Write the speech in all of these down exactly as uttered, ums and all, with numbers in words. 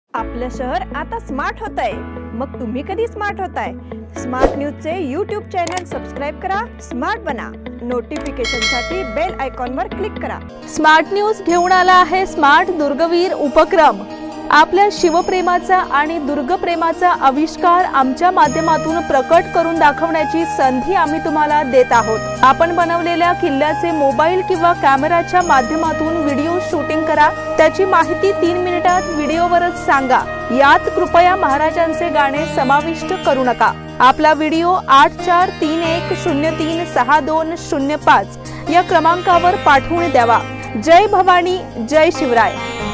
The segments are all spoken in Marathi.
आपलं शहर आता स्मार्ट होत आहे, मग तुम्ही कधी स्मार्ट होताय? स्मार्ट न्यूजचे यूट्यूब चॅनल सबस्क्राइब करा, स्मार्ट बना. नोटिफिकेशनसाठी बेल आयकॉनवर क्लिक करा. स्मार्ट न्यूज घेऊन आला आहे स्मार्ट दुर्गवीर उपक्रम. आपल्या शिवप्रेमाचा आणि दुर्गप्रेमाचा आविष्कार आमच्या माध्यमातून प्रकट करून दाखवण्याची संधी आम्ही तुम्हाला देत आहोत. आपण बनवलेल्या किल्ल्याचे मोबाईल किंवा कॅमेराच्या माध्यमातून व्हिडिओ शूटिंग करा. त्याची माहिती तीन मिनिटात व्हिडिओवरच सांगा. यात कृपया महाराजांचे गाणे समाविष्ट करू नका. आपला व्हिडिओ आठ चार तीन एक शून्य तीन सहा दोन शून्य पाच या क्रमांकावर पाठवून द्यावा. जय भवानी, जय शिवराय.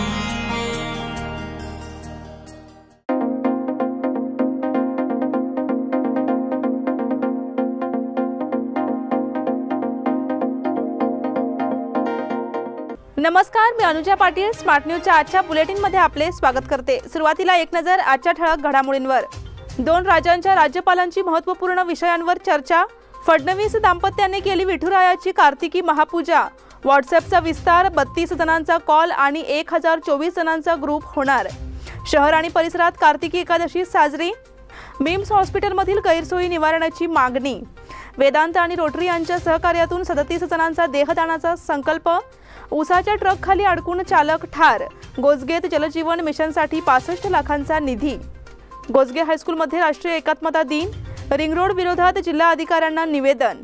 नमस्कार, मी अनुजा पाटील. स्मार्ट न्यूजच्या आजच्या बुलेटिन मध्ये आपले स्वागत करते. सुरुवातीला एक नजर आजच्या ठळक घडामोडींवर. दोन राज्यांच्या राज्यपालांची महत्त्वपूर्ण विषयांवर चर्चा. फडणवीस दाम्पत्याने केली विठुरायाची कार्तिकी महापूजा. व्हॉट्सअपचा विस्तार. बत्तीस जणांचा कॉल आणि एक हजार चोवीस जणांचा ग्रुप होणार. शहर आणि परिसरात कार्तिकी एकादशी साजरी. मिम्स हॉस्पिटलमधील गैरसोयी निवारणाची मागणी. वेदांत आणि रोटरी यांच्या सहकार्यातून सदतीस जणांचा देहदानाचा संकल्प. उसाच्या ट्रक खाली अडकून चालक ठार. गोसगेत जलजीवन मिशनसाठी पासष्ट लाखांचा निधी. गोसगे हायस्कूलमध्ये राष्ट्रीय एकात्मता दिन. रिंग रोड विरोधात जिल्हा अधिकाऱ्यांना निवेदन.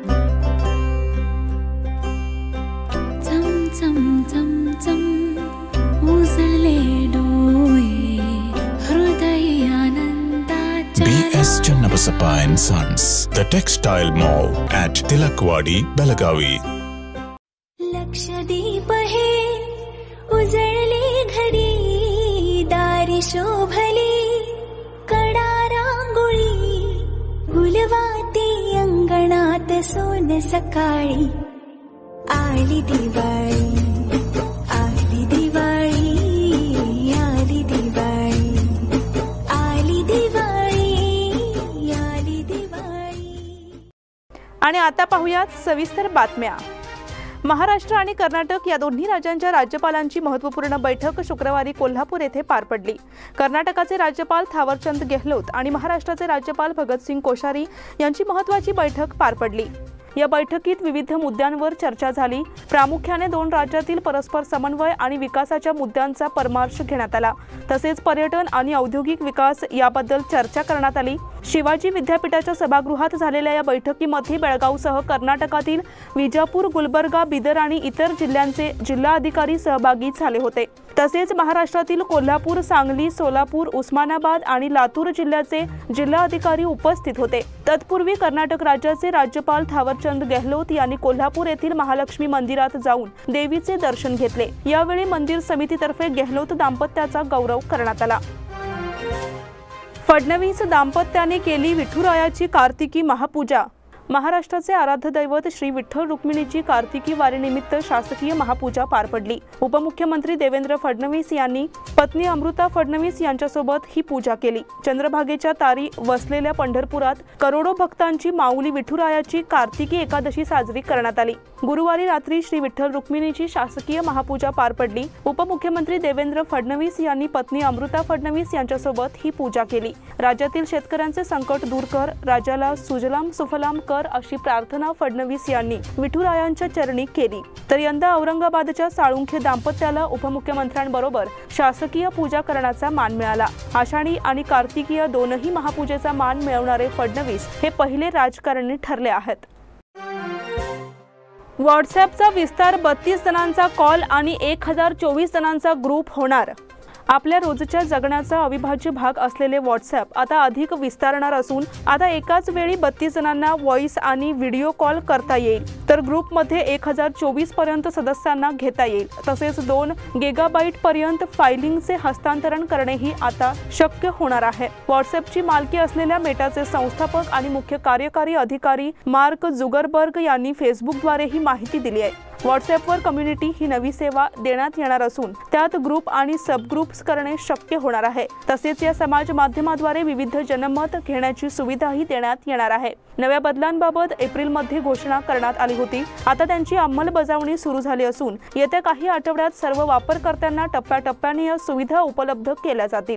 चम चम चम चम उजळले डोळे हृदय आनंदाच्या. B S Channabasappa and Sons, the textile mall at Tilakwadi, Belagavi. Lakshadweep हे उजळले घरी दारी शोभली कडा रांगोळी गुलवाती अंगणात सोन सकाळी. आली दिवाळी, आली दिवाळी, आली दिवाळी, आली दिवाळी, आली दिवाळी. आणि आता पाहूयात सविस्तर बातम्या. महाराष्ट्र आणि कर्नाटक या दोन्ही राज्यांच्या राज्यपालांची महत्त्वपूर्ण बैठक शुक्रवारी कोल्हापूर येथे पार पडली. कर्नाटकाचे राज्यपाल थावरचंद गेहलोत आणि महाराष्ट्राचे राज्यपाल भगतसिंग कोश्यारी यांची महत्त्वाची बैठक पार पडली. या बैठकीत विविध मुद्द्यांवर चर्चा झाली. प्रामुख्याने दोन राज्यातील परस्पर समन्वय आणि विकासाच्या मुद्द्यांचा परामर्श घेण्यात आला. तसेच पर्यटन आणि औद्योगिक विकास याबद्दल चर्चा करण्यात आली. शिवाजी विद्यापीठाच्या सभागृहात झालेल्या या बैठकीमध्ये बेळगावसह कर्नाटकातील विजापूर, गुलबर्गा, बिदर आणि इतर जिल्ह्यांचे जिल्हाधिकारी सहभागी झाले होते. तसेच महाराष्ट्रातील कोल्हापूर, सांगली, सोलापूर, उस्मानाबाद आणि लातूर जिल्ह्याचे जिल्हाधिकारी उपस्थित होते. तत्पूर्वी कर्नाटक राज्याचे राज्यपाल थावरचंद गेहलोत यांनी कोल्हापूर येथील महालक्ष्मी मंदिरात जाऊन देवीचे दर्शन घेतले. यावेळी मंदिर समितीतर्फे गेहलोत दाम्पत्याचा गौरव करण्यात आला. फडणवीस दाम्पत्याने केली विठुरायाची कार्तिकी महापूजा. महाराष्ट्राचे आराध्य दैवत श्री विठ्ठल रुक्मिणीची कार्तिकी वारीनिमित्त शासकीय महापूजा पार पडली. उपमुख्यमंत्री देवेंद्र फडणवीस यांनी पत्नी अमृता फडणवीस यांच्यासोबत ही पूजा केली. चंद्रभागेच्या तारी वसलेल्या पंढरपुरात करोडो भक्तांची माऊली विठुरायाची कार्तिकी एकादशी साजरी करण्यात आली. गुरुवारी रात्री श्री विठ्ठल रुक्मिणीची शासकीय महापूजा पार पडली. उपमुख्यमंत्री देवेंद्र फडणवीस यांनी पत्नी अमृता फडणवीस यांच्यासोबत ही पूजा केली. राज्यातील शेतकऱ्यांचे संकट दूर कर, राज्याला सुजलाम सुफलाम कर अशी प्रार्थना फडणवीस यांनी विठुरायांच्या चरणी केली. तर यंदा औरंगाबादच्या साळुंखे दाम्पत्याला उपमुख्यमंत्र्यांबरोबर शासकीय पूजा करण्याचा मान मिळाला. आषाढी आणि कार्तिकीय दोनही महापूजेचा मान मिळवणारे फडणवीस हे पहिले राजकारणी ठरले आहेत. व्हॉट्सअपचा विस्तार. बत्तीस जणांचा कॉल आणि एक हजार चोवीस जणांचा ग्रुप होणार. आपल्या रोजच्या जगण्याचा अविभाज्य भाग असलेले व्हॉट्सअप आता अधिक विस्तारणार असून आता एकाच वेळी बत्तीस जणांना व्हॉइस आणि व्हिडिओ कॉल करता येईल. तर ग्रुपमध्ये एक हजार चोवीस पर्यंत सदस्यांना घेता येईल. तसेच दोन गिगाबाईट पर्यंत फायलिंगचे हस्तांतरण करणेही आता शक्य होणार आहे. व्हॉट्सअपची मालकी असलेल्या मेटाचे संस्थापक आणि मुख्य कार्यकारी अधिकारी मार्क झुकरबर्ग यांनी फेसबुकद्वारे ही माहिती दिली आहे. व्हॉट्सअपवर कम्युनिटी ही नवी सेवा देण्यात येणार असून त्यात ग्रुप आणि सब ग्रुप्स करणे शक्य होणार आहे। तसेच या समाज माध्यमाद्वारे विविध जनमत घेण्याची सुविधाही देण्यात येणार आहे। नव्या बदलांबाबत एप्रिलमध्ये घोषणा करण्यात आली होती। आता त्यांची अंमलबजावणी सुरू झाली असून येत्या काही आठवड्यात सर्व वापरकर्त्यांना टप्प्याटप्प्याने या सुविधा उपलब्ध केल्या जातील।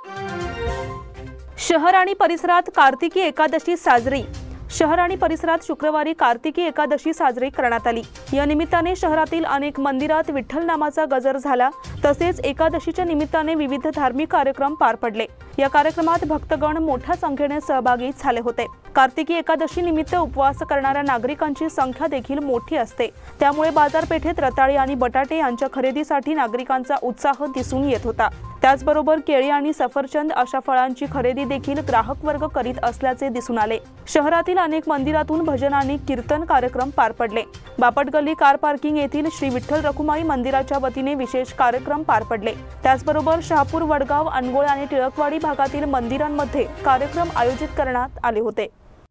शहर आणि परिसरात कार्तिकी एकादशी साजरी। शहर आणि परिसरात शुक्रवारी कार्तिकी एकादशी साजरी करण्यात आली। या निमित्ताने शहरातील अनेक मंदिरात विठ्ठल नामाचा गजर झाला। तसेच एकादशीच्या निमित्ताने विविध धार्मिक कार्यक्रम पार पडले। या कार्यक्रमात भक्तगण मोठ्या संख्येने सहभागी झाले होते। कार्तिकी एकादशी निमित्त उपवास करणाऱ्या नागरिकांची संख्या देखील मोठी असते, त्यामुळे बाजारपेठेत रताळी आणि बटाटे यांच्या खरेदीसाठी नागरिकांचा उत्साह दिसून येत होता। त्याचबरोबर केळी आणि सफरचंद अशा फळांची खरेदी देखील ग्राहक वर्ग करीत असल्याचे दिसून आले। शहरातील अनेक मंदिरातून भजन आणि कीर्तन कार्यक्रम पार पडले। बापटगल्ली कार पार्किंग येथील श्री विठ्ठल रखुमाई मंदिराच्या वतीने विशेष कार्यक्रम पार पडले। त्याचबरोबर शहापूर, वडगाव, अनगोळ आणि टिळकवाडी भागातील मंदिरांमध्ये कार्यक्रम आयोजित करण्यात आले होते।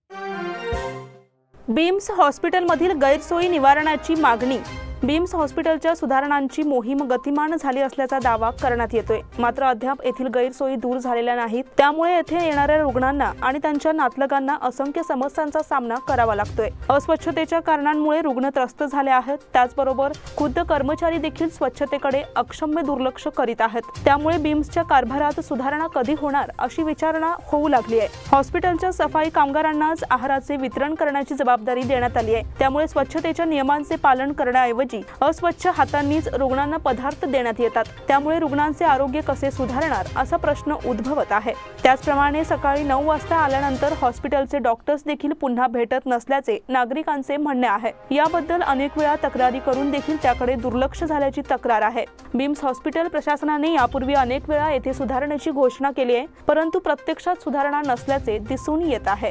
बीम्स हॉस्पिटलमधील गैरसोयी निवारणाची मागणी। बीम्स हॉस्पिटलच्या सुधारणांची मोहीम गतिमान झाली असल्याचा दावा करण्यात येतोय, मात्र अद्याप येथील गैरसोयी दूर झालेल्या नाहीत। त्यामुळे येथे येणाऱ्या रुग्णांना आणि त्यांच्या नातलगांना असंख्य समस्यांचा सामना करावा लागतोय। अस्वच्छतेच्या कारणांमुळे रुग्ण त्रस्त झाले आहेत। त्याचबरोबर खुद्द कर्मचारी देखील स्वच्छतेकडे अक्षम्य दुर्लक्ष करीत आहेत। त्यामुळे बीम्सच्या कारभारात सुधारणा कधी होणार अशी विचारणा होऊ लागली आहे। हॉस्पिटलच्या सफाई कामगारांनाच आहाराचे वितरण करण्याची जबाबदारी देण्यात आली आहे। त्यामुळे स्वच्छतेच्या नियमांचे पालन करण्याऐवजी अस्वच्छ हातांनीच रुग्णांना पदार्थ देण्यात येतात। त्यामुळे रुग्णांचे आरोग्य कसे सुधारणार असा प्रश्न उद्भवत आहे। त्याचप्रमाणे सकाळी नऊ वाजता आल्यानंतर हॉस्पिटलचे डॉक्टर्स देखील पुन्हा भेटत नसल्याचे नागरिकांचे म्हणणे आहे। याबद्दल अनेक वेळा तक्रारी करून देखील त्याकडे दुर्लक्ष झाल्याची तक्रार आहे। बीम्स हॉस्पिटल प्रशासनाने यापूर्वी अनेक वेळा येथे सुधारणेची घोषणा केली आहे, परंतु प्रत्यक्षात सुधारणा नसल्याचे दिसून येत आहे।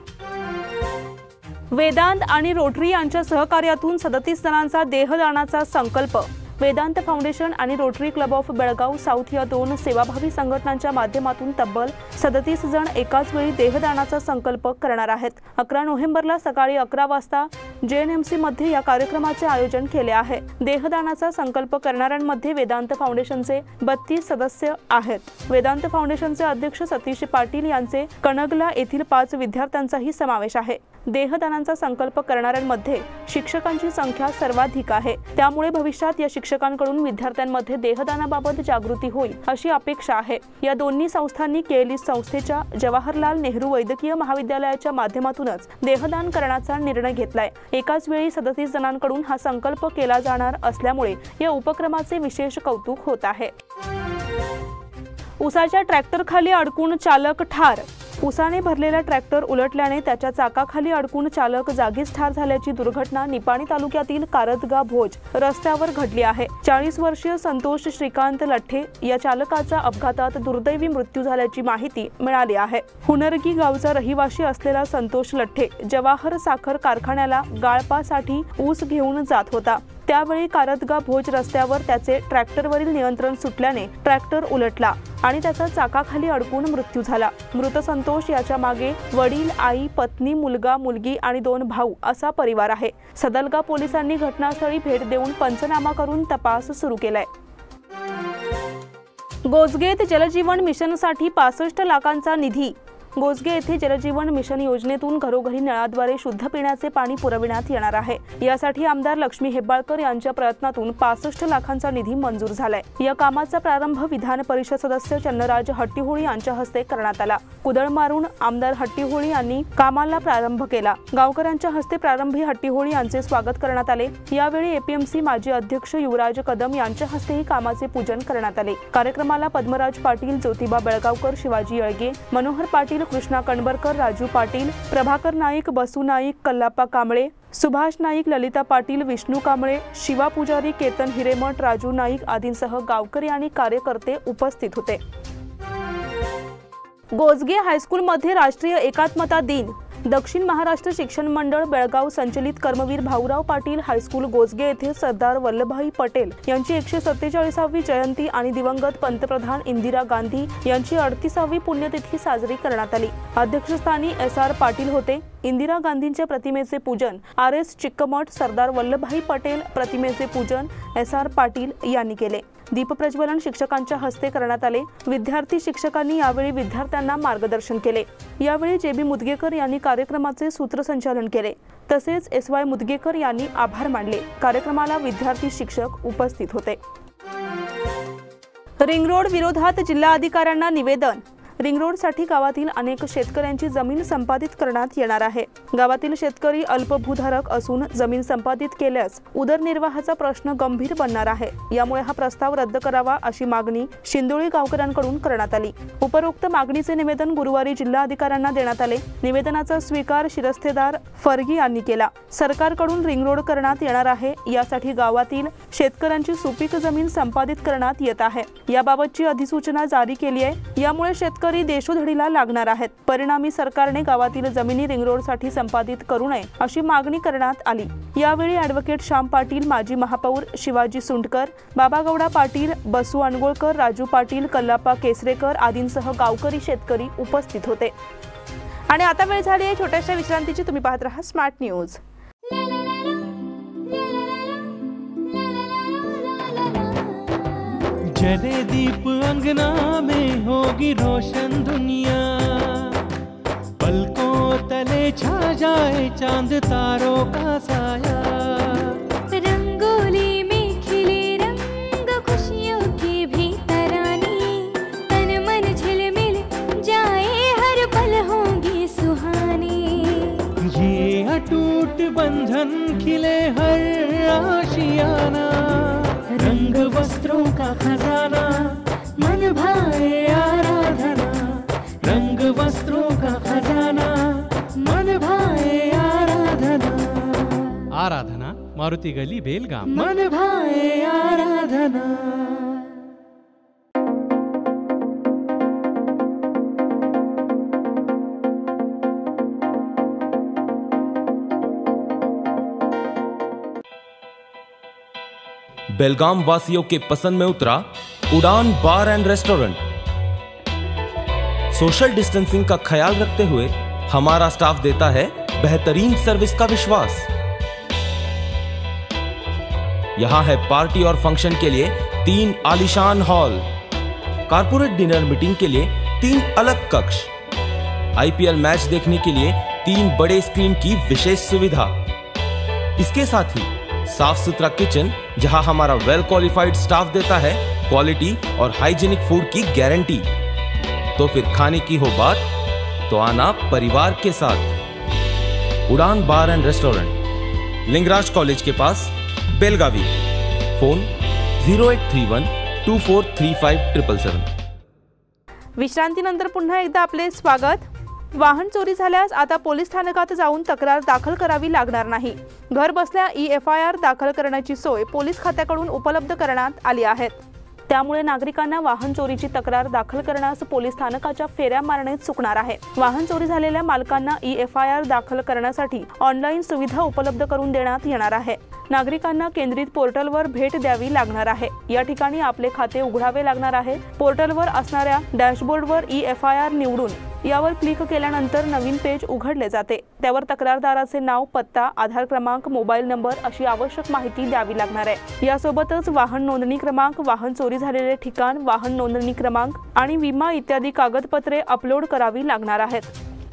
वेदांत आणि रोटरी यांच्या सहकार्यातून सदतीस जणांचा देहदानाचा संकल्प। वेदांत फाउंडेशन आणि Rotary Club of Belgaum south या दोन सेवाभावी संघटनांच्या माध्यमातून तब्बल सदतीस जण एकाच वेळी देहदानाचा संकल्प करणार आहेत। अकरा नोव्हेंबरला सकाळी अकरा वाजता जे एन एम सी मध्ये या कार्यक्रमाचे आयोजन केले आहे। देहदानाचा संकल्प करणाऱ्यांमध्ये वेदांत फाउंडेशनचे बत्तीस सदस्य आहेत। वेदांत फाउंडेशनचे अध्यक्ष सतीश पाटील यांचे कणगला येथील पाच विद्यार्थ्यांचाही समावेश आहे। देहदानाचा संकल्प करणाऱ्यांमध्ये शिक्षकांची संख्या सर्वाधिक आहे। त्यामुळे भविष्यात या शिक्षकांकडून विद्यार्थ्यांमध्ये देहदानाबाबत जागृती होईल अशी अपेक्षा आहे। या दोन्ही संस्थांनी केएलई संस्थेच्या जवाहरलाल नेहरू वैद्यकीय महाविद्यालयाच्या माध्यमातूनच देहदान करण्याचा निर्णय घेतलाय। एकाच वेळी सदतीस जणांकडून हा संकल्प केला जाणार असल्यामुळे या उपक्रमाचे विशेष कौतुक होत आहे। उसाच्या ट्रॅक्टरखाली अडकून चालक ठार। उसाने भरलेला ट्रॅक्टर उलटल्याने त्याच्या चाकाखाली अडकून चालक जागीच ठार झाल्याची दुर्घटना निपाणी तालुक्यातील कारदगा भोज रस्त्यावर घडली आहे। चाळीस वर्षीय संतोष श्रीकांत लठ्ठे या चालकाचा अपघातात दुर्दैवी मृत्यू झाल्याची माहिती मिळाली आहे। हुनरगी गावचा रहिवासी असलेला संतोष लठ्ठे जवाहर साखर कारखान्याला गाळपासाठी ऊस घेऊन जात होता। त्यावेळी कारदगा भोज रस्त्यावर त्याचे ट्रॅक्टरवरील नियंत्रण सुटल्याने ट्रॅक्टर उलटला आणि त्याचा चाकाखाली अडकून मृत्यू झाला। मृत संतोष याच्या मागे वडील, आई, पत्नी, मुलगा, मुलगी आणि दोन भाऊ असा परिवार आहे। सदलगा पोलिसांनी घटनास्थळी भेट देऊन पंचनामा करून तपास सुरू केलाय। गोसगेत जलजीवन मिशनसाठी पासष्ट लाखांचा निधी। गोसगे येथे जलजीवन मिशन योजनेतून घरोघरी नळाद्वारे शुद्ध पिण्याचे पाणी पुरविण्यात येणार आहे। यासाठी आमदार लक्ष्मी हेब्बाळकर यांच्या प्रयत्नातून पासष्ट लाखांचा निधी मंजूर झालाय। या कामाचा प्रारंभ विधान परिषद सदस्य चन्नराज हट्टीहोळी यांच्या हस्ते करण्यात आला। कुदळ मारून आमदार हट्टीहोळी यांनी कामाला प्रारंभ केला। गावकऱ्यांच्या हस्ते प्रारंभी हट्टीहोळी यांचे स्वागत करण्यात आले। यावेळी एपीएमसी माजी अध्यक्ष युवराज कदम यांच्या हस्तेही कामाचे पूजन करण्यात आले। कार्यक्रमाला पद्मराज पाटील, ज्योतिबा बेळगावकर, शिवाजी येळगे, मनोहर पाटील, कृष्णा कणबरकर, राजू पाटील, प्रभाकर नाईक, बसू नाईक, कल्लाप्पा कांबळे, सुभाष नाईक, ललिता पाटील, विष्णू कांबळे, शिवा पुजारी, केतन हिरेमठ, राजू नाईक आदींसह गावकरी आणि कार्यकर्ते उपस्थित होते। गोसगे हायस्कूलमध्ये राष्ट्रीय एकात्मता दिन। दक्षिण महाराष्ट्र शिक्षण मंडळ बेळगाव संचलित कर्मवीर भाऊराव पाटील हायस्कूल गोसगे येथे सरदार वल्लभभाई पटेल यांची एकशे सत्तेचाळीसावी जयंती आणि दिवंगत पंतप्रधान इंदिरा गांधी यांची अडतीसावी पुण्यतिथी साजरी करण्यात आली। अध्यक्षस्थानी एस आर पाटील होते। इंदिरा गांधींच्या प्रतिमेचे पूजन आर एस चिक्कमठ, सरदार वल्लभभाई पटेल प्रतिमेचे पूजन एस आर पाटील यांनी केले। दीपप्रज्वलन शिक्षकांच्या हस्ते करण्यात आले। विद्यार्थी शिक्षकांनी यावेळी विद्यार्थ्यांना मार्गदर्शन केले। यावेळी जे बी मुदगेकर यांनी कार्यक्रमाचे सूत्रसंचालन केले, तसेच एस वाय मुदगेकर यांनी आभार मानले। कार्यक्रमाला विद्यार्थी शिक्षक उपस्थित होते। रिंग रोड विरोधात जिल्हाधिकाऱ्यांना निवेदन। रिंग रोडसाठी गावातील अनेक शेतकऱ्यांची जमीन संपादित करण्यात येणार आहे। गावातील शेतकरी अल्पभूधारक असून जमीन संपादित केल्यास उदरनिर्वाहाचा प्रश्न गंभीर बनणार आहे। यामुळे हा प्रस्ताव रद्द करावा अशी मागणी शिंदोळी गावकऱ्यांकडून करण्यात आली। उपरोक्त मागणीचे निवेदन गुरुवारी जिल्हाधिकाऱ्यांना देण्यात आले। निवेदनाचा स्वीकार शिरस्तेदार फर्गी यांनी केला। सरकारकडून रिंग रोड करण्यात येणार आहे, यासाठी गावातील शेतकऱ्यांची सुपीक जमीन संपादित करण्यात येत आहे। याबाबतची अधिसूचना जारी केली आहे। यामुळे शेतकरी देशोधडीला लागणार आहेत। परिणामी सरकारने गावातील जमिनी रिंग रोडसाठी संपादित करू नये अशी मागणी करण्यात आली। यावेळी ॲडव्होकेट श्याम पाटील, माजी महापौर शिवाजी सुंडकर, बाबागौडा पाटील, बसू अनगोळकर, राजू पाटील, कल्लाप्पा केसरेकर आदींसह गावकरी शेतकरी उपस्थित होते। आणि आता वेळ झाली आहे छोट्याशा विश्रांतीची। तुम्ही पाहत रहा स्मार्ट न्यूज। जले दीप अंगना में होगी रोशन दुनिया, पलकों तले छा जाए चांद तारों का साया। रंगोली में खिले रंग खुशियों की भी तरानी, तन मन झिलमिल जाए हर पल होंगी सुहानी। ये अटूट बंधन खिले हर आशियाना, रंग वस्त्रों का खजाना मन भाए आराधना। रंग वस्त्रों का खजाना मन भाए आराधना। आराधना मारुति गली बेलगाम। मन भाए आराधना। बेलगाम वासियों के पसंद में उतरा Udaan bar and restaurant. Social distancing का ख्याल रखते हुए हमारा स्टाफ देता है बेहतरीन सर्विस का विश्वास। यहां है पार्टी और फंक्शन के लिए तीन आलीशान हॉल, कारपोरेट डिनर मीटिंग के लिए तीन अलग कक्ष, आईपीएल मैच देखने के लिए तीन बड़े स्क्रीन की विशेष सुविधा। इसके साथ ही साफ सुथरा किचन, जहां हमारा वेल क्वालिफाइड स्टाफ देता है क्वालिटी और हाइजीनिक फूड की गारंटी। तो फिर खाने की हो बात तो आना परिवार के साथ। Udaan bar and restaurant, Lingraj college के पास, Belagavi. Phone zero eight three one two four three five triple seven. विश्रांतीनंतर पुन्हा एकदा आपले स्वागत। वाहन चोरी झाल्यास आता पोलीस स्थानकात जाऊन तक्रार दाखल करावी लागणार नाही। घर बसल्या ई एफ आय आर दाखल करण्याची सोय पोलीस खात्याकडून उपलब्ध करण्यात आली आहे। त्यामुळे नागरिकांना वाहन चोरीची तक्रार दाखल करण्यास पोलीस स्थानकाच्या फेऱ्या मारणे चुकणार आहे। वाहन चोरी झालेल्या मालकांना ई एफ आय आर दाखल करण्यासाठी ऑनलाईन सुविधा उपलब्ध करून देण्यात येणार आहे। नागरिकांना केंद्रित पोर्टलवर भेट द्यावी लागणार आहे। या ठिकाणी आपले खाते उघडावे लागणार आहे। पोर्टलवर असणाऱ्या डॅशबोर्डवर ई एफ आय आर निवडून यावर क्लिक केल्यानंतर नवीन पेज उघडले जाते। त्यावर तक्रारदाराचे नाव, पत्ता, आधार क्रमांक, मोबाईल नंबर अशी आवश्यक माहिती द्यावी लागणार आहे। यासोबतच वाहन नोंदणी क्रमांक, वाहन चोरी झालेले ठिकाण, वाहन नोंदणी क्रमांक आणि विमा इत्यादी कागदपत्रे अपलोड करावी लागणार आहेत।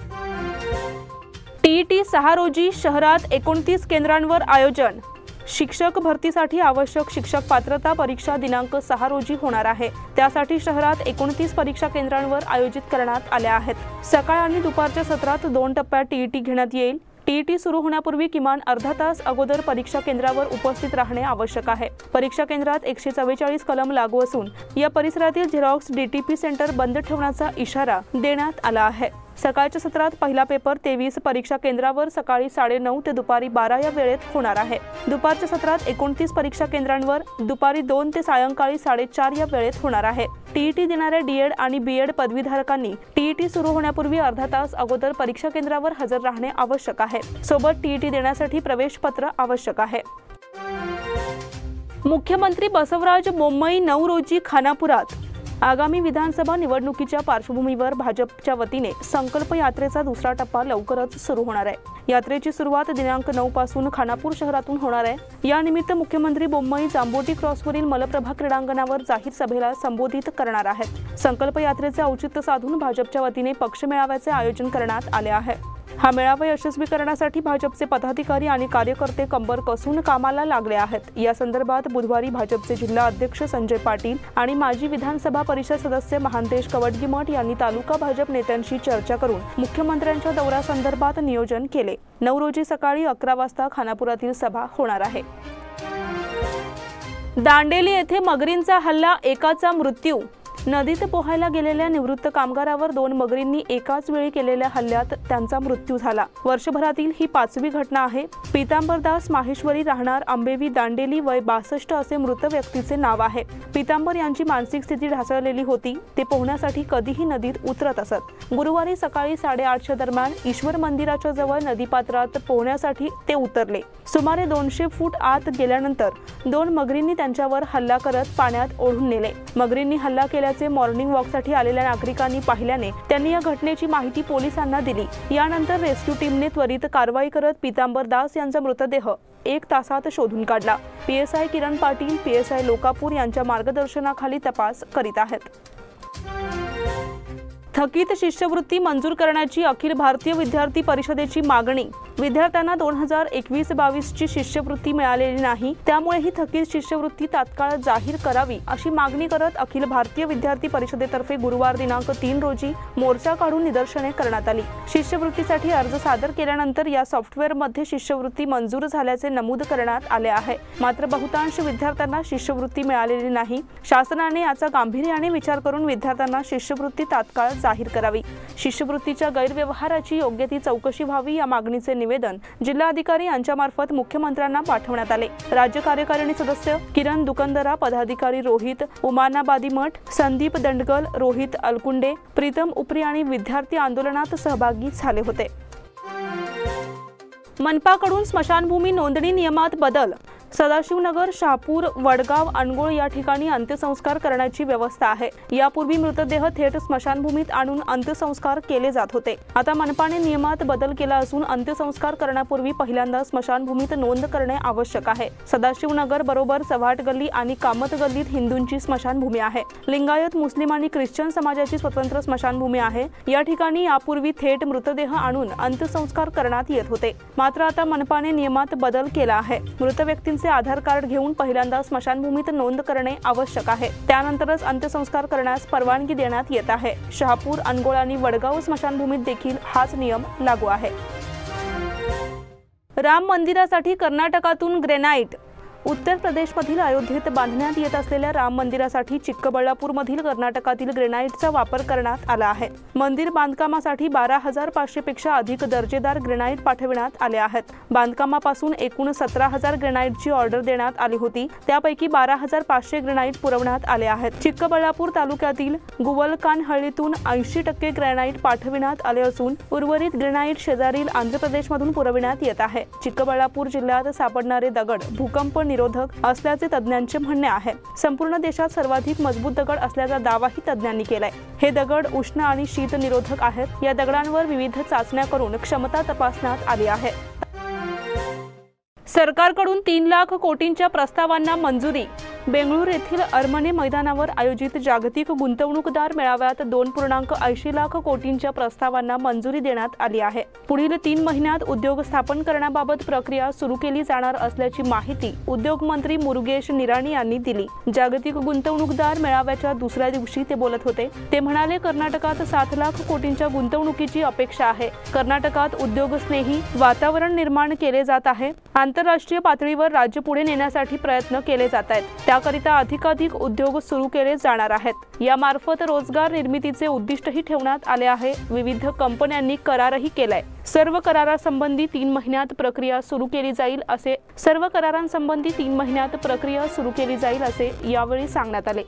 टीईटी सहा रोजी शहरात एकोणतीस केंद्रांवर आयोजन। शिक्षक भरतीसाठी आवश्यक शिक्षक पात्रता परीक्षा दिनांक सहा रोजी होणार आहे। त्यासाठी शहरात एकोणतीस परीक्षा केंद्रांवर आयोजित करण्यात आल्या आहेत। सकाळ आणि दुपारच्या सत्रात दोन टप्प्यात टीईटी घेण्यात येईल। टीईटी सुरू होण्यापूर्वी किमान अर्धा तास अगोदर परीक्षा केंद्रावर उपस्थित राहणे आवश्यक आहे। परीक्षा केंद्रात एकशे चव्वेचाळीस कलम लागू असून या परिसरातील झेरॉक्स डीटीपी सेंटर बंद ठेवण्याचा इशारा देण्यात आला आहे। सकाळच्या सत्रात पहिला पेपर तेवीस परीक्षा केंद्रावर सकाळी साडेनऊ ते दुपारी बारा या वेळेत होणार आहे। दुपारच्या सत्रात एकोणतीस परीक्षा केंद्रांवर दुपारी दोन ते सायंकाळी साडेचार या वेळेत होणार आहे। टीईटी देणाऱ्या डीएड आणि बीएड पदवीधारकांनी टीईटी सुरू होण्यापूर्वी अर्धा तास अगोदर परीक्षा केंद्रावर हजर राहणे आवश्यक आहे। सोबत टीईटी देण्यासाठी प्रवेश पत्र आवश्यक आहे। मुख्यमंत्री बसवराज बोम्मई नऊ रोजी खानापुरात आगामी विधानसभा निवडणुकीच्या पार्श्वभूमीवर भाजपच्या वतीने संकल्प यात्रेचा दुसरा टप्पा लवकरच सुरू होणार आहे। यात्रेची सुरुवात दिनांक नऊ पासून खानापूर शहरातून होणार आहे। या निमित्त मुख्यमंत्री बोम्मई जांबोटी क्रॉसवरील मलप्रभा क्रीडांगणावर जाहीर सभेला संबोधित करणार आहेत। संकल्प यात्रेचे औचित्य साधून भाजपच्या वतीने पक्ष मेळाव्याचे आयोजन करण्यात आले आहे। हा मेळावा यशस्वी करण्यासाठी भाजपचे पदाधिकारी आणि कार्यकर्ते कंबर कसून कामाला लागले आहेत। या संदर्भात बुधवारी भाजपचे जिल्हा अध्यक्ष संजय पाटील आणि माजी विधानसभा परिषद सदस्य महांतेश कवडगीमठ यांनी तालुका भाजप नेत्यांशी चर्चा करून मुख्यमंत्र्यांच्या दौऱ्यासंदर्भात नियोजन केले। नऊ रोजी सकाळी अकरा वाजता खानापुरातील सभा होणार आहे। दांडेली येथे मगरींचा हल्ला, एकाचा मृत्यू। नदीत पोहायला गेलेल्या निवृत्त कामगारावर दोन मगरींनी एकाच वेळी केलेल्या हल्ल्यात त्यांचा मृत्यू झाला। वर्षभरातील ही पाचवी घटना आहे। पीतांबरदास माहेश्वरी राहणार आंबेवी दांडेली, वय बासष्ट असे मृत व्यक्तीचे नाव आहे। पीतांबर यांची मानसिक स्थिती ढासळलेली होती। ते पोहण्यासाठी कधीही नदीत उतरत असत। गुरुवारी सकाळी साडेआठच्या दरम्यान ईश्वर मंदिराच्या जवळ नदीपात्रात पोहण्यासाठी ते उतरले। सुमारे दोनशे फूट आत गेल्यानंतर दोन मगरींनी त्यांच्यावर हल्ला करत पाण्यात ओढून नेले। मगरींनी हल्ला केल्याचे मॉर्निंग वॉकसाठी आलेल्या नागरिकांनी पाहिल्याने त्यांनी या घटनेची माहिती पोलिसांना दिली। यानंतर रेस्क्यू टीमने त्वरित कारवाई करत पीतांबर दास यांचा मृतदेह एक तासात शोधून काढला। पीएसआय किरण पाटील, पीएसआय लोकापूर यांच्या मार्गदर्शनाखाली तपास करीत आहेत। थकीत शिष्यवृत्ती मंजूर करण्याची अखिल भारतीय विद्यार्थी परिषदेची मागणी। विद्यार्थ्यांना दोन हजार एकवीस बावीस ची शिष्यवृत्ती मिळालेली नाही, त्यामुळे ही थकीत शिष्यवृत्ती तात्काळ जाहीर करावी अशी मागणी करत अखिल भारतीय विद्यार्थी परिषदेतर्फे गुरुवार दिनांक तीन रोजी मोर्चा काढून निदर्शने करण्यात आली। शिष्यवृत्तीसाठी अर्ज सादर केल्यानंतर या सॉफ्टवेअरमध्ये शिष्यवृत्ती मंजूर झाल्याचे नमूद करण्यात आले आहे। मात्र बहुतांश विद्यार्थ्यांना शिष्यवृत्ती मिळालेली नाही। शासनाने याचा गांभीर्याने विचार करून विद्यार्थ्यांना शिष्यवृत्ती तात्काळ जाहीर करावी। शिष्यवृत्तीच्या गैरव्यवहाराची योग्य ती चौकशी व्हावी या मागणीचे निवेदन जिल्हाधिकारी यांच्यामार्फत मुख्यमंत्र्यांना पाठवण्यात आले। राज्य कार्यकारिणी सदस्य किरण दुकंदरा, पदाधिकारी रोहित उमानाबादीमठ, संदीप दंडगल, रोहित अलकुंडे, प्रीतम उपरी आणि विद्यार्थी आंदोलनात सहभागी झाले होते। मनपाकडून स्मशानभूमी नोंदणी नियमात बदल। सदाशिवनगर, शहापूर, वडगाव, अनगोळ या ठिकाणी अंत्यसंस्कार करण्याची व्यवस्था आहे। यापूर्वी मृतदेह थेट स्मशानभूमीत आणून अंत्यसंस्कार केले जात होते। आता मनपाने नियमात बदल केला असून अंत्यसंस्कार करण्यापूर्वी पहिल्यांदा स्मशानभूमीत नोंद करणे आवश्यक आहे। सदाशिवनगर बरोबर चव्हाट गल्ली आणि कामत गल्लीत हिंदूंची स्मशानभूमी आहे। लिंगायत, मुस्लिम आणि ख्रिश्चन समाजाची स्वतंत्र स्मशानभूमी आहे। या ठिकाणी यापूर्वी थेट मृतदेह आणून अंत्यसंस्कार करण्यात येत होते। मात्र आता मनपाने नियमात बदल केला आहे। मृत व्यक्ती आधार कार्ड घेऊन पहिल्यांदा स्मशानभूमीत नोंद करणे आवश्यक आहे। त्यानंतरच अंत्यसंस्कार करण्यास परवानगी देण्यात येत आहे। शहापूर, अनगोळ आणि वडगाव स्मशानभूमीत देखील हाच नियम लागू आहे। राम मंदिरासाठी कर्नाटकातून ग्रेनाइट। उत्तर प्रदेशमधील अयोध्येत बांधण्यात येत असलेल्या राम मंदिरासाठी चिक्कबळ्ळापूरमधील कर्नाटकातील ग्रेनाइटचा वापर करण्यात आला आहे। मंदिर बांधकामासाठी बारा हजार पाचशे पेक्षा अधिक दर्जेदार ग्रेनाइट पाठविण्यात आले आहेत। बांधकामापासून एकूण सतरा हजार ग्रेनाइटची ऑर्डर देण्यात आली होती, त्यापैकी बारा हजार पाचशे ग्रेनाइट पुरवण्यात आले आहेत। चिक्कबळ्ळापूर तालुक्यातील गुवलकानहळ्ळीतून ऐंशी टक्के ग्रेनाइट पाठविण्यात आले असून उर्वरित ग्रेनाइट शेजारील आंध्र प्रदेशमधून पुरविण्यात येत आहे। चिक्कबळ्ळापूर जिल्ह्यात सापडणारे दगड भूकंप निरोधक असल्याचे तज्ञांचे म्हणणे आहे। संपूर्ण देशात सर्वाधिक मजबूत दगड असल्याचा दावाही तज्ञांनी केलाय। हे दगड उष्ण आणि शीत निरोधक आहेत। या दगडांवर विविध चाचण्या करून क्षमता तपासण्यात आली आहे। सरकारकडून तीन लाख कोटींच्या प्रस्तावांना मंजुरी। बेंगळूर येथील अरमने मैदानावर आयोजित जागतिक गुंतवणूकदार मेळाव्यात दोन पूर्णांक ऐंशी लाख कोटींच्या प्रस्तावांना मंजुरी देण्यात आली आहे। पुढील तीन महिन्यात उद्योग स्थापन करण्याबाबत प्रक्रिया सुरू केली जाणार असल्याची माहिती उद्योग मंत्री मुरुगेश निराणी यांनी दिली। जागतिक गुंतवणूकदार मेळाव्याच्या दुसऱ्या दिवशी ते बोलत होते। ते म्हणाले, कर्नाटकात सात लाख कोटींच्या गुंतवणुकीची अपेक्षा आहे। कर्नाटकात उद्योगस्नेही वातावरण निर्माण केले जात आहे। आंतरराष्ट्रीय पातळीवर राज्य पुढे नेण्यासाठी प्रयत्न केले जात आहेत। त्याकरिता अधिकाधिक उद्योग सुरू केले जाणार आहेत। यामार्फत रोजगार निर्मितीचे उद्दिष्टही ठेवण्यात आले आहे। विविध कंपन्यांनी करारही केलाय। सर्व करारासंबंधी तीन महिन्यात प्रक्रिया सुरू केली जाईल असे सर्व करारांसंबंधी तीन महिन्यात प्रक्रिया सुरू केली जाईल असे यावेळी सांगण्यात आले।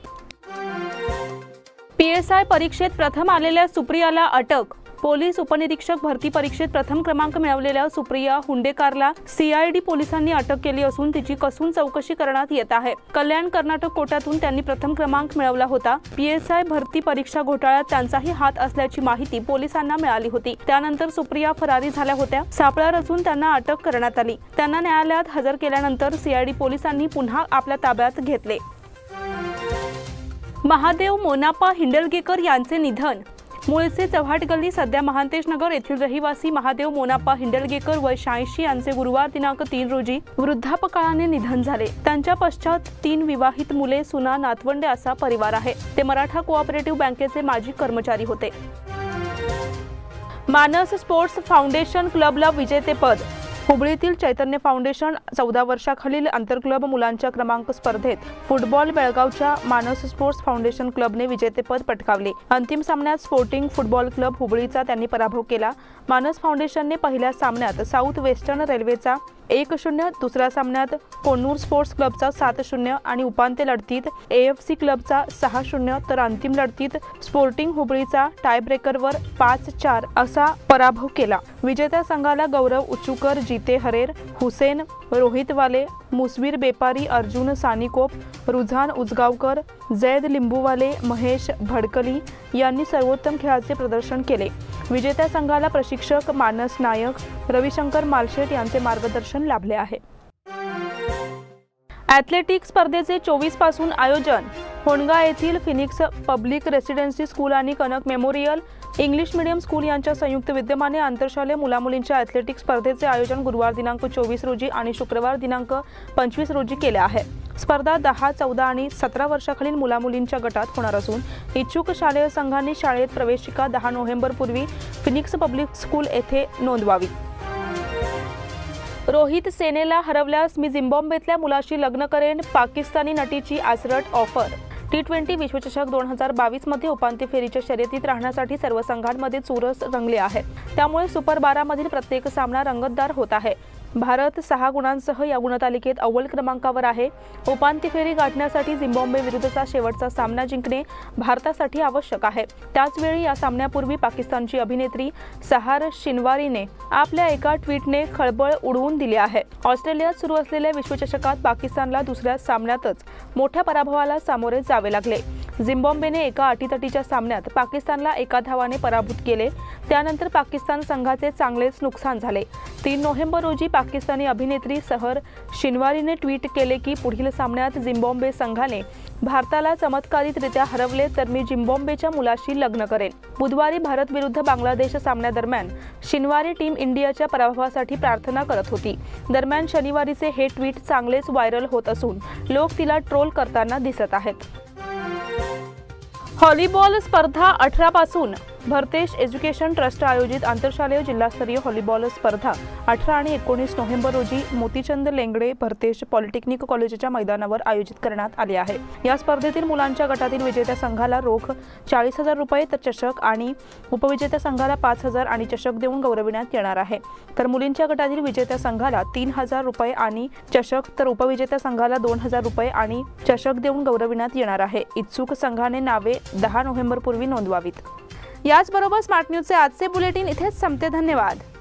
पी एस आय परीक्षेत प्रथम आलेल्या सुप्रियाला अटक। पोलीस उपनिरीक्षक भरती परीक्षेत प्रथम क्रमांक मिळवलेल्या सुप्रिया हुंडेकारला सी आय डी पोलिसांनी अटक केली असून तिची कसून चौकशी करण्यात येत आहे। कल्याण कर्नाटक कोट्यातून त्यांनी प्रथम क्रमांक मिळवला होता। पी एस आय भरती परीक्षा घोटाळ्यात त्यांचाही हात असल्याची माहिती पोलिसांना मिळाली होती। त्यानंतर सुप्रिया फरारी झाल्या होत्या। सापळा रचून त्यांना अटक करण्यात आली। त्यांना न्यायालयात हजर केल्यानंतर सी आय डी पोलिसांनी पुन्हा आपल्या ताब्यात घेतले। महादेव मोनापा हिंडलगेकर यांचे निधन। मूळचे चव्हाट गल्ली सध्या महांतेश नगर येथील रहिवासी महादेव मोनापा हिंडलगेकर वय शहाऐंशी यांचे गुरुवार दिनांक तीन रोजी वृद्धापकाळाने निधन झाले। त्यांच्या पश्चात तीन विवाहित मुले, सुना, नातवंडे असा परिवार आहे। ते मराठा कोऑपरेटिव्ह बँकेचे माजी कर्मचारी होते। मानस स्पोर्ट्स फाउंडेशन क्लबला विजेतेपद। हुबळीतील चैतन्य फाउंडेशन चौदा वर्षाखालील आंतरक्लब मुलांच्या क्रमांक स्पर्धेत फुटबॉल बेळगावच्या मानस स्पोर्ट्स फाउंडेशन क्लबने विजेतेपद पटकावले। अंतिम सामन्यात स्पोर्टिंग फुटबॉल क्लब हुबळीचा त्यांनी पराभव केला। मानस फाउंडेशनने पहिल्या सामन्यात साऊथ वेस्टर्न रेल्वेचा एक शून्य, दुसऱ्या सामन्यात कोन्नूर स्पोर्ट्स क्लबचा सात शून्य आणि उपांत्य लढतीत ए एफ सी क्लबचा सहा शून्य तर अंतिम लढतीत स्पोर्टिंग हुबळीचा टायब्रेकरवर पाच चार असा पराभव केला। विजेत्या संघाला गौरव उच्चूकर, जीते हरेर, हुसेन रोहितवाले, मुसवीर बेपारी, अर्जुन सानिकोप, रुझान उजगावकर, जैद लिंबूवाले, महेश भडकली यांनी सर्वोत्तम खेळाचे प्रदर्शन केले। विजेत्या संघाला प्रशिक्षक मानस नायक, रविशंकर मालशेट यांचे मार्गदर्शन लाभले आहे। ॲथलेटिक्स स्पर्धेचे चोवीस पासून आयोजन। होंडगा येथील फिनिक्स पब्लिक रेसिडेन्सी स्कूल आणि Kanak memorial English medium school यांच्या संयुक्त विद्यमाने आंतरशालेय मुलामुलींच्या ॲथलेटिक्स स्पर्धेचे आयोजन गुरुवार दिनांक चोवीस रोजी आणि शुक्रवार दिनांक पंचवीस रोजी केले आहे। स्पर्धा दहा, चौदा आणि सतरा वर्षाखालील मुलामुलींच्या गटात होणार असून इच्छुक शालेय संघांनी शाळेत प्रवेशिका दहा नोव्हेंबर पूर्वी फिनिक्स पब्लिक स्कूल येथे नोंदवावी। रोहित सेनेला हरवल्यास मी झिम्बाब्वेतल्या मुलाशी लग्न करेन, पाकिस्तानी नटीची आसरट ऑफर। टी ट्वेंटी विश्वचषक दोन हजार बावीस मध्ये उपांत्य फेरीच्या शर्यतीत राहण्यासाठी सर्व संघांमध्ये चुरस रंगली आहे। त्यामुळे सुपर बारा मधील प्रत्येक सामना रंगतदार होत आहे। भारत सहा गुणांसह या गुणतालिकेत अव्वल क्रमांकावर आहे। उपांत्य फेरी गाठण्यासाठी झिम्बाब्वे विरुद्धचा शेवटचा सामना जिंकणे भारतासाठी आवश्यक आहे। त्याचवेळी या सामन्यापूर्वी पाकिस्तानची अभिनेत्री सहार शिनवारीने आपल्या एका ट्विटने खळबळ उडवून दिली आहे। ऑस्ट्रेलियात सुरू असलेल्या विश्वचषकात पाकिस्तानला दुसऱ्या सामन्यातच मोठ्या पराभवाला सामोरे जावे लागले। झिम्बाब्वेने एका अटीतटीच्या सामन्यात पाकिस्तानला एका धावाने पराभूत केले। त्यानंतर पाकिस्तान संघाचे चांगलेच नुकसान झाले। तीन नोव्हेंबर रोजी पाकिस्तानी अभिनेत्री सहर शिनवारीने ट्विट केले की पुढील सामन्यात झिम्बाब्वे संघाने भारताला चमत्कारिकरित्या हरवले तर मी झिम्बाब्वेच्या मुलाशी लग्न करेन। बुधवारी भारत विरुद्ध बांगलादेश सामन्यादरम्यान शिनवारी टीम इंडियाच्या पराभवासाठी प्रार्थना करत होती। दरम्यान शनिवारीचे हे ट्विट चांगलेच व्हायरल होत असून लोक तिला ट्रोल करताना दिसत आहेत। व्हॉलीबॉल स्पर्धा अठरा पासून। भरतेश एज्युकेशन ट्रस्ट आयोजित आंतरशालेय जिल्हास्तरीय व्हॉलीबॉल स्पर्धा अठरा आणि एकोणीस नोव्हेंबर रोजी मोतीचंद लेंगडे भरतेश पॉलिटेक्निक कॉलेजच्या मैदानावर आयोजित करण्यात आले आहे। या स्पर्धेतील मुलांच्या गटातील विजेत्या संघाला रोख चाळीस हजार रुपये तर चषक आणि उपविजेत्या संघाला पाच हजार आणि चषक देऊन गौरविण्यात येणार आहे। तर मुलींच्या गटातील विजेत्या संघाला तीन हजार रुपये आणि चषक तर उपविजेत्या संघाला दोन हजार रुपये आणि चषक देऊन गौरविण्यात येणार आहे। इच्छुक संघाने नावे दहा नोव्हेंबर पूर्वी नोंदवावीत। याचबरोबर स्मार्ट न्यूजचे आजचे बुलेटिन इथेच संपते। धन्यवाद।